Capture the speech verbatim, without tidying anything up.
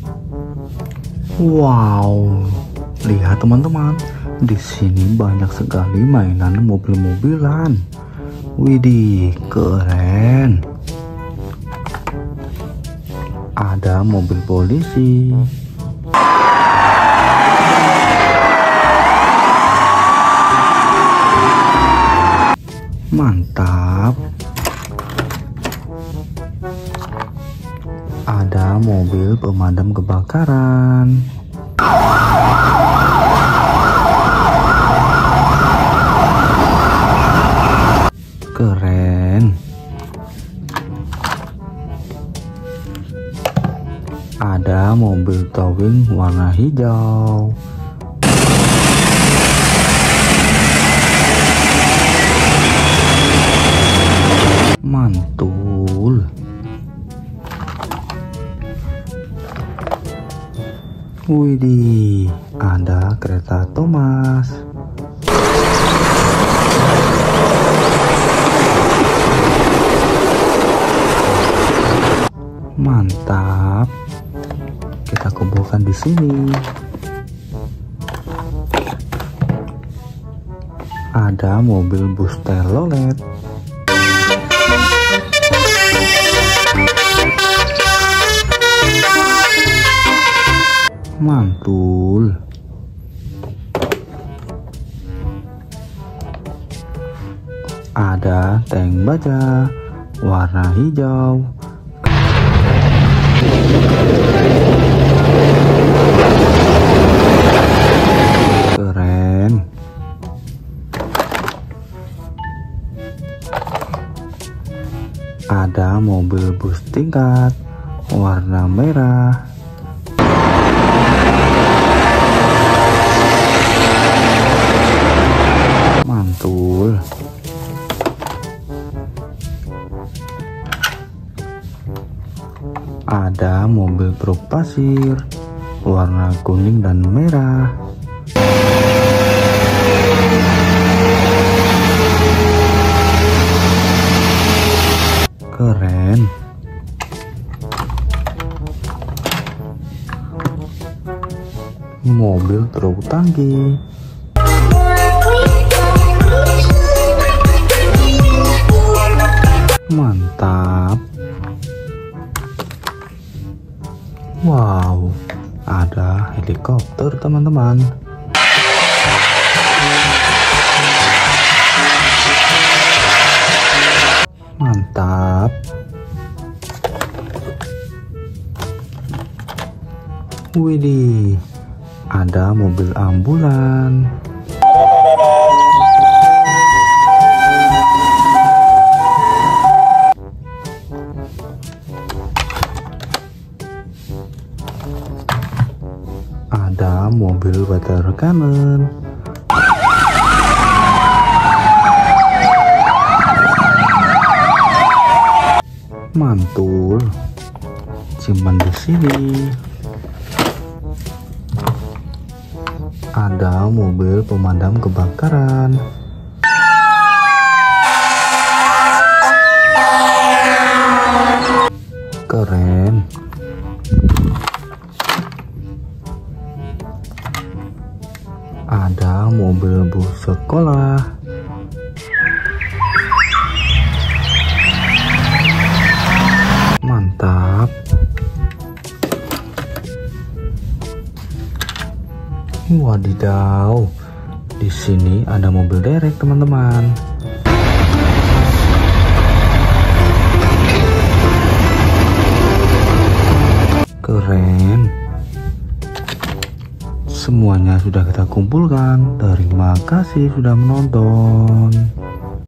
Wow, lihat teman-teman, di sini banyak sekali mainan mobil-mobilan. Widih, keren. Ada mobil polisi. Mantap. Ada mobil pemadam kebakaran. Keren. Ada mobil towing warna hijau. Mantul. Widih, ada kereta Thomas. Mantap. Kita kumpulkan di sini. Ada mobil bus telolet. Mantul. Ada tank baja warna hijau. Keren. Ada mobil bus tingkat warna merah. Mantul. Ada mobil truk pasir warna kuning dan merah. Keren. Mobil truk tangki. Mantap. Wow, ada helikopter teman-teman. Mantap. Widih, ada mobil ambulan. Ada mobil water cannon. Mantul. Simpan di sini. Ada mobil pemadam kebakaran. Keren. Ada mobil bus sekolah. Mantap. Wadidaw, di sini ada mobil derek teman-teman. Keren. Semuanya sudah kita kumpulkan. Terima kasih sudah menonton.